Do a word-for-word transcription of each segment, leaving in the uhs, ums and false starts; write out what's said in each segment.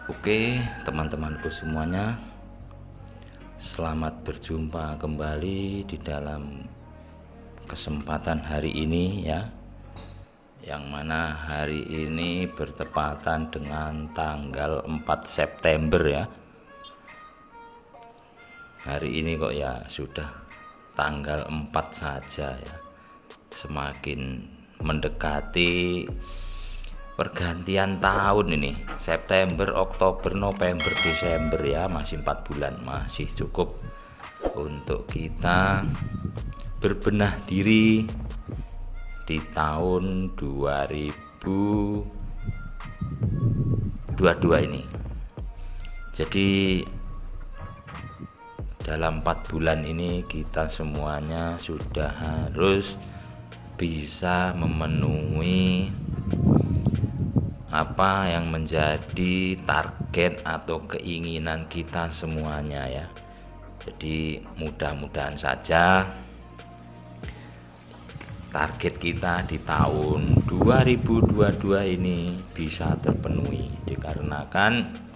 Oke, teman-temanku semuanya, selamat berjumpa kembali di dalam kesempatan hari ini ya, yang mana hari ini bertepatan dengan tanggal empat September ya. Hari ini kok ya sudah tanggal empat saja ya, semakin mendekati pergantian tahun ini. September, Oktober, November, Desember ya, masih empat bulan, masih cukup untuk kita berbenah diri di tahun dua ribu dua puluh dua ini. Jadi dalam empat bulan ini kita semuanya sudah harus bisa memenuhi apa yang menjadi target atau keinginan kita semuanya ya. Jadi mudah-mudahan saja target kita di tahun dua ribu dua puluh dua ini bisa terpenuhi, dikarenakan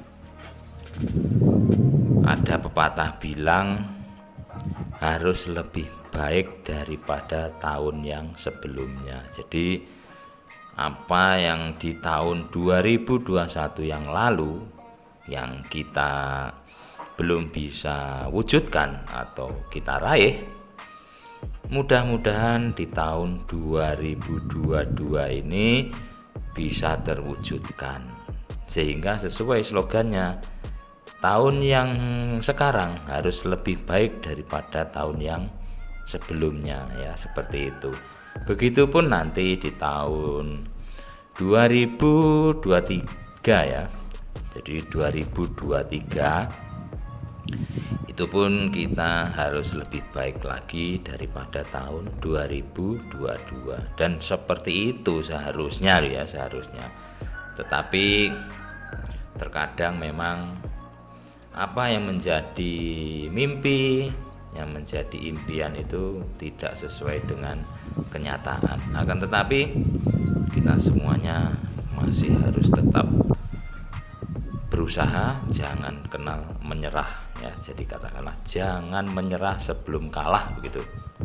ada pepatah bilang harus lebih baik daripada tahun yang sebelumnya. Jadi apa yang di tahun dua ribu dua puluh satu yang lalu yang kita belum bisa wujudkan atau kita raih, mudah-mudahan di tahun dua ribu dua puluh dua ini bisa terwujudkan, sehingga sesuai slogannya, tahun yang sekarang harus lebih baik daripada tahun yang sebelumnya ya, seperti itu. Begitupun nanti di tahun dua ribu dua puluh tiga ya. Jadi dua ribu dua puluh tiga itu pun kita harus lebih baik lagi daripada tahun dua ribu dua puluh dua, dan seperti itu seharusnya ya, seharusnya. Tetapi terkadang memang apa yang menjadi mimpi, yang menjadi impian itu tidak sesuai dengan kenyataan. Akan tetapi kita semuanya masih harus tetap berusaha, jangan kenal menyerah ya. Jadi katakanlah jangan menyerah sebelum kalah, begitu.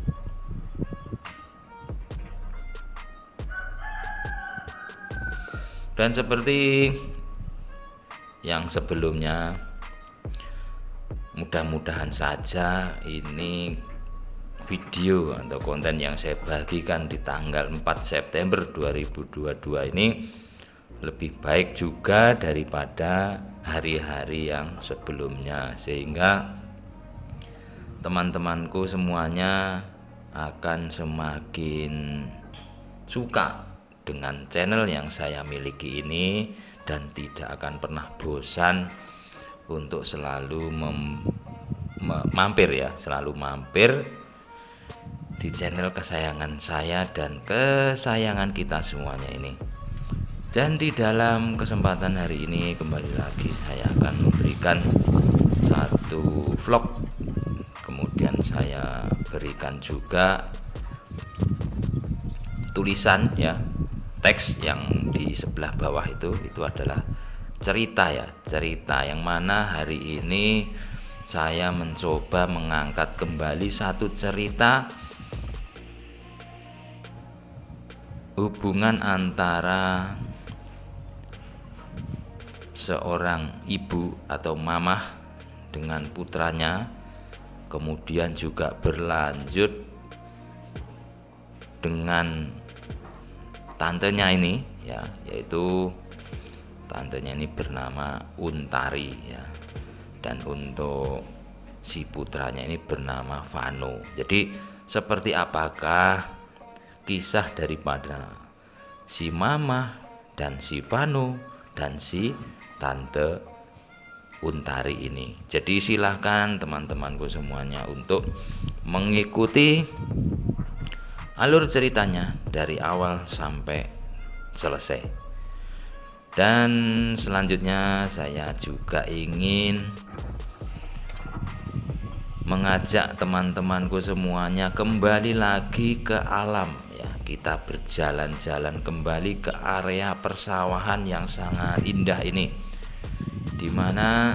Dan seperti yang sebelumnya, mudah-mudahan saja ini video atau konten yang saya bagikan di tanggal empat September dua ribu dua puluh dua ini lebih baik juga daripada hari-hari yang sebelumnya, sehingga teman-temanku semuanya akan semakin suka dengan channel yang saya miliki ini dan tidak akan pernah bosan untuk selalu mem, me, mampir ya, selalu mampir di channel kesayangan saya dan kesayangan kita semuanya ini. Dan di dalam kesempatan hari ini kembali lagi saya akan memberikan satu vlog, kemudian saya berikan juga tulisan ya, teks yang di sebelah bawah itu itu adalah cerita ya, cerita yang mana hari ini saya mencoba mengangkat kembali satu cerita hubungan antara seorang ibu atau mamah dengan putranya, kemudian juga berlanjut dengan tantenya ini ya, yaitu tantenya ini bernama Untari ya, dan untuk si putranya ini bernama Vano. Jadi seperti apakah kisah daripada si mama dan si Vano dan si tante Untari ini? Jadi silahkan teman-temanku semuanya untuk mengikuti alur ceritanya dari awal sampai selesai. Dan selanjutnya saya juga ingin mengajak teman-temanku semuanya kembali lagi ke alam ya. Kita berjalan-jalan kembali ke area persawahan yang sangat indah ini, di mana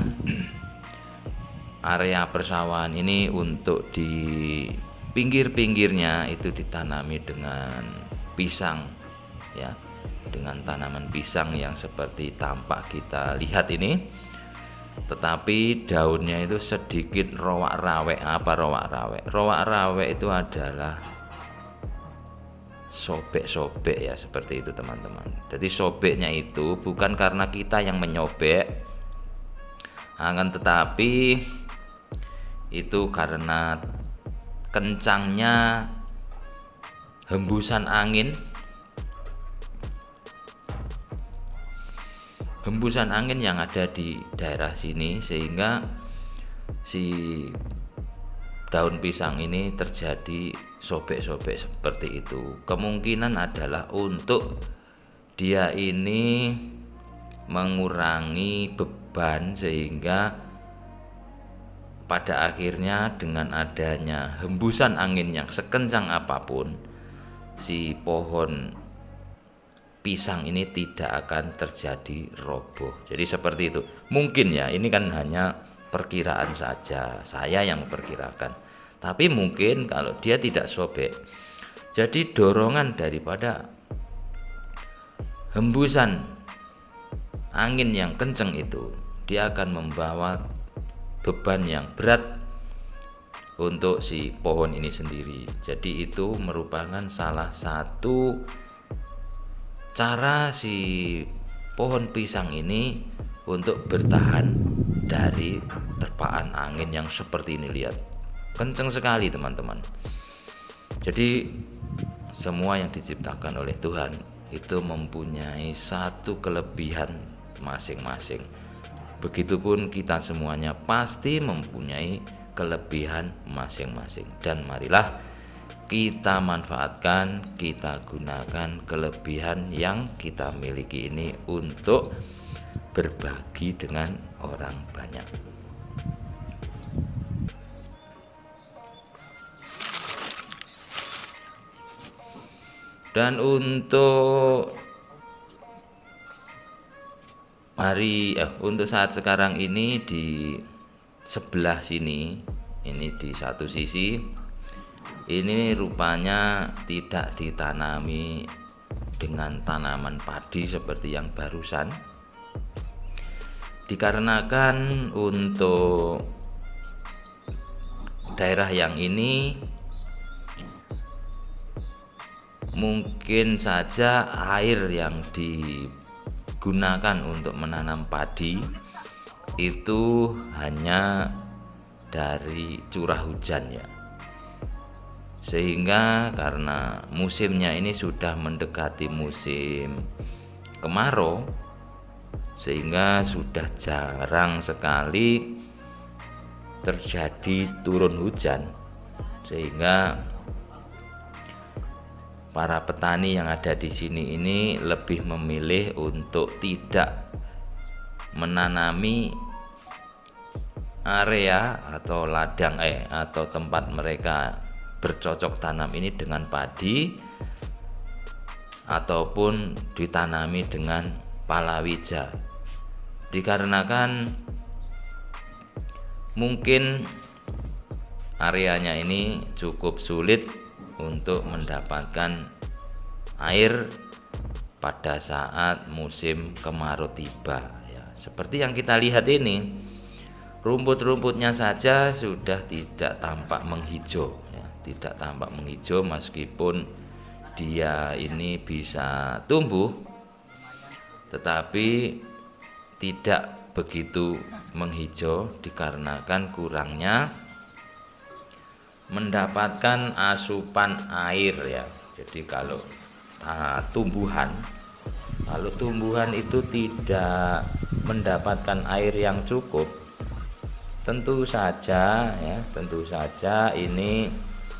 area persawahan ini untuk di pinggir-pinggirnya itu ditanami dengan pisang ya, dengan tanaman pisang yang seperti tampak kita lihat ini, tetapi daunnya itu sedikit rowak-rawek. Apa rowak-rawek? Rowak-rawek itu adalah sobek-sobek ya, seperti itu teman-teman. Jadi sobeknya itu bukan karena kita yang menyobek, akan tetapi itu karena kencangnya hembusan angin hembusan angin yang ada di daerah sini, sehingga si daun pisang ini terjadi sobek-sobek seperti itu. Kemungkinan adalah untuk dia ini mengurangi beban, sehingga pada akhirnya dengan adanya hembusan angin yang sekencang apapun, si pohon pisang ini tidak akan terjadi roboh. Jadi seperti itu. Mungkin ya, ini kan hanya perkiraan saja, saya yang memperkirakan. Tapi mungkin kalau dia tidak sobek, jadi dorongan daripada hembusan angin yang kencang itu, dia akan membawa beban yang berat untuk si pohon ini sendiri. Jadi itu merupakan salah satu cara si pohon pisang ini untuk bertahan dari terpaan angin yang seperti ini. Lihat, kenceng sekali teman-teman. Jadi semua yang diciptakan oleh Tuhan itu mempunyai satu kelebihan masing-masing. Begitupun kita semuanya pasti mempunyai kelebihan masing-masing, dan marilah kita manfaatkan, kita gunakan kelebihan yang kita miliki ini untuk berbagi dengan orang banyak. Dan untuk hari eh untuk saat sekarang ini, di sebelah sini ini, di satu sisi ini rupanya tidak ditanami dengan tanaman padi seperti yang barusan, dikarenakan untuk daerah yang ini mungkin saja air yang digunakan untuk menanam padi itu hanya dari curah hujan ya, sehingga karena musimnya ini sudah mendekati musim kemarau, sehingga sudah jarang sekali terjadi turun hujan, sehingga para petani yang ada di sini ini lebih memilih untuk tidak menanami area atau ladang eh atau tempat mereka bercocok tanam ini dengan padi, ataupun ditanami dengan palawija, dikarenakan mungkin areanya ini cukup sulit untuk mendapatkan air pada saat musim kemarau tiba ya. Seperti yang kita lihat ini, rumput-rumputnya saja sudah tidak tampak menghijau ya, tidak tampak menghijau meskipun dia ini bisa tumbuh, tetapi tidak begitu menghijau dikarenakan kurangnya mendapatkan asupan air ya. Jadi kalau uh, tumbuhan kalau tumbuhan itu tidak mendapatkan air yang cukup, tentu saja ya, tentu saja ini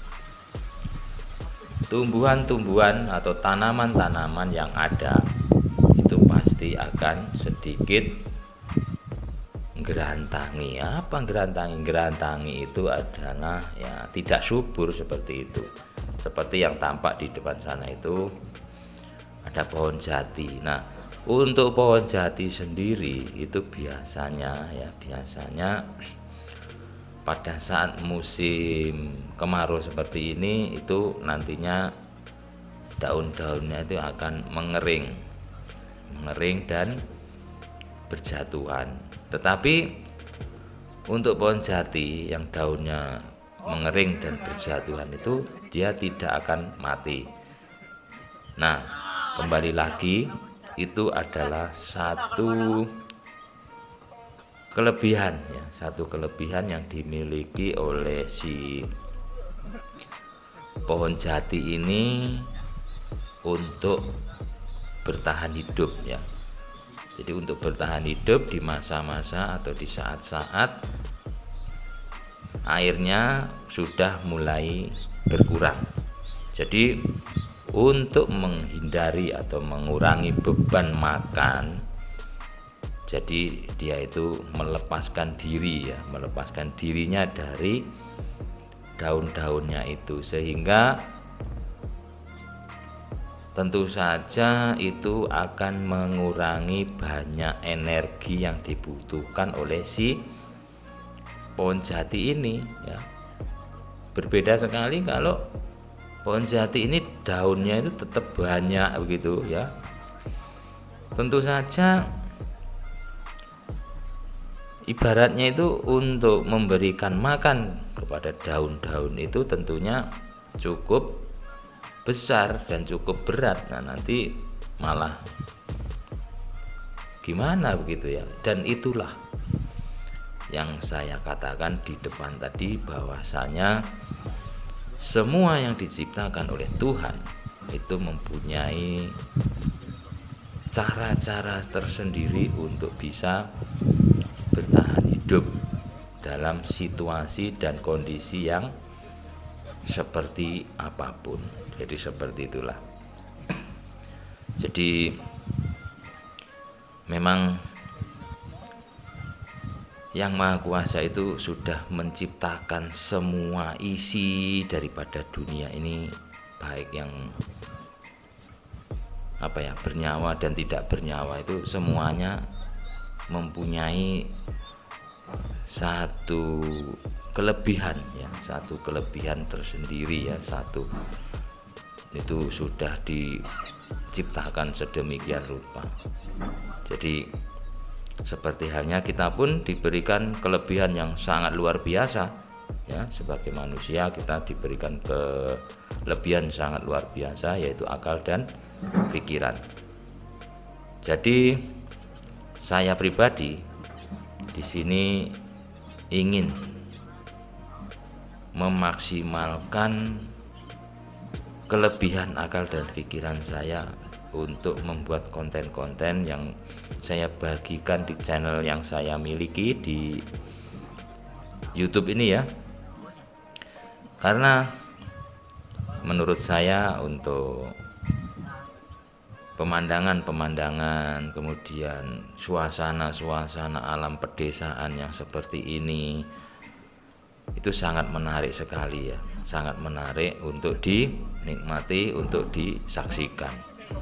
tumbuhan-tumbuhan atau tanaman-tanaman yang ada itu pasti akan sedikit gerantangi. Apa gerantangi? Gerantangi itu adalah ya tidak subur seperti itu. Seperti yang tampak di depan sana itu ada pohon jati. Nah, Untuk pohon jati sendiri itu biasanya ya biasanya pada saat musim kemarau seperti ini itu nantinya daun-daunnya itu akan mengering mengering dan berjatuhan. Tetapi untuk pohon jati yang daunnya mengering dan berjatuhan itu dia tidak akan mati. Nah, kembali lagi itu adalah satu kelebihan ya, satu kelebihan yang dimiliki oleh si pohon jati ini untuk bertahan hidup ya. Jadi untuk bertahan hidup di masa-masa atau di saat-saat airnya sudah mulai berkurang. Jadi untuk menghindari atau mengurangi beban makan, jadi dia itu melepaskan diri ya, melepaskan dirinya dari daun-daunnya itu, sehingga tentu saja itu akan mengurangi banyak energi yang dibutuhkan oleh si pohon jati ini ya. Berbeda sekali kalau pohon jati ini daunnya itu tetap banyak begitu ya. Tentu saja ibaratnya itu untuk memberikan makan kepada daun-daun itu tentunya cukup besar dan cukup berat. Nah, nanti malah gimana begitu ya. Dan itulah yang saya katakan di depan tadi, bahwasanya semua yang diciptakan oleh Tuhan itu mempunyai cara-cara tersendiri untuk bisa bertahan hidup dalam situasi dan kondisi yang seperti apapun. Jadi seperti itulah. Jadi memang Yang Maha Kuasa itu sudah menciptakan semua isi daripada dunia ini, baik yang apa ya bernyawa dan tidak bernyawa, itu semuanya mempunyai satu kelebihan ya, satu kelebihan tersendiri ya, satu itu sudah diciptakan sedemikian rupa. Jadi seperti halnya kita pun diberikan kelebihan yang sangat luar biasa ya, sebagai manusia kita diberikan kelebihan sangat luar biasa, yaitu akal dan pikiran. Jadi saya pribadi di sini ingin memaksimalkan kelebihan akal dan pikiran saya untuk membuat konten-konten yang saya bagikan di channel yang saya miliki di YouTube ini ya. Karena menurut saya untuk pemandangan-pemandangan, kemudian suasana-suasana alam pedesaan yang seperti ini itu sangat menarik sekali ya, sangat menarik untuk dinikmati, untuk disaksikan.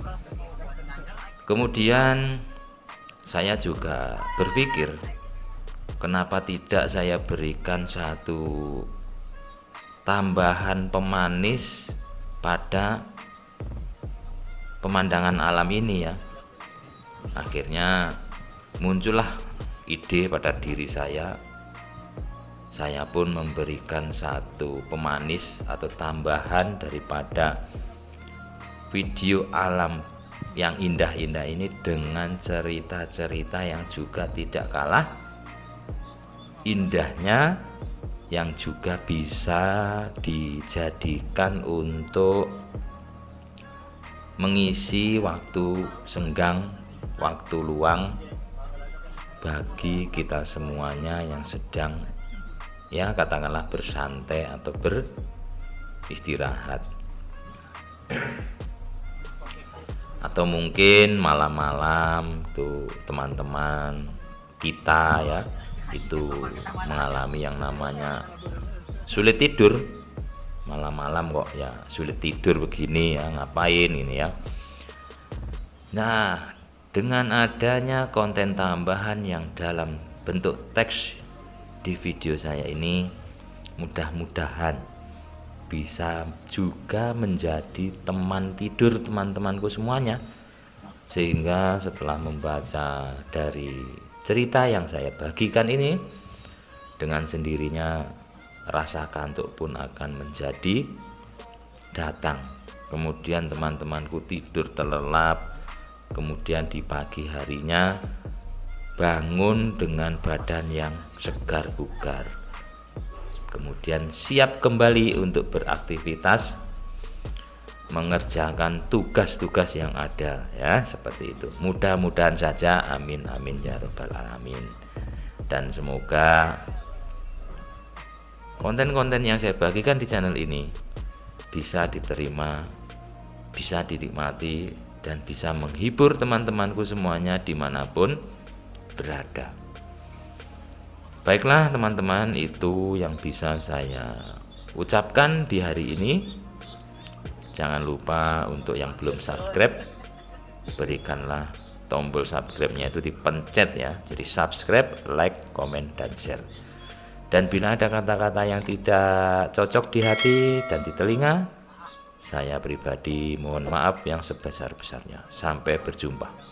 Kemudian saya juga berpikir, kenapa tidak saya berikan satu tambahan pemanis pada pemandangan alam ini ya. Akhirnya muncullah ide pada diri saya. Saya pun memberikan satu pemanis atau tambahan daripada video alam yang indah-indah ini dengan cerita-cerita yang juga tidak kalah indahnya, yang juga bisa dijadikan untuk mengisi waktu senggang, waktu luang bagi kita semuanya yang sedang ya katakanlah bersantai atau beristirahat. Atau mungkin malam-malam tuh teman-teman kita ya itu mengalami yang namanya sulit tidur malam-malam, kok ya sulit tidur begini ya, ngapain ini ya. Nah, dengan adanya konten tambahan yang dalam bentuk teks di video saya ini, mudah-mudahan bisa juga menjadi teman tidur teman-temanku semuanya, sehingga setelah membaca dari cerita yang saya bagikan ini, dengan sendirinya rasa kantuk pun akan menjadi datang. Kemudian teman-temanku tidur terlelap, kemudian di pagi harinya bangun dengan badan yang segar bugar, kemudian siap kembali untuk beraktivitas, mengerjakan tugas-tugas yang ada, ya seperti itu. Mudah-mudahan saja, amin amin ya robbal alamin. Dan semoga konten-konten yang saya bagikan di channel ini bisa diterima, bisa dinikmati, dan bisa menghibur teman-temanku semuanya dimanapun berada. Baiklah teman-teman, itu yang bisa saya ucapkan di hari ini. Jangan lupa untuk yang belum subscribe, berikanlah tombol subscribe-nya itu dipencet ya. Jadi subscribe, like, komen, dan share. Dan bila ada kata-kata yang tidak cocok di hati dan di telinga, saya pribadi mohon maaf yang sebesar-besarnya. Sampai berjumpa.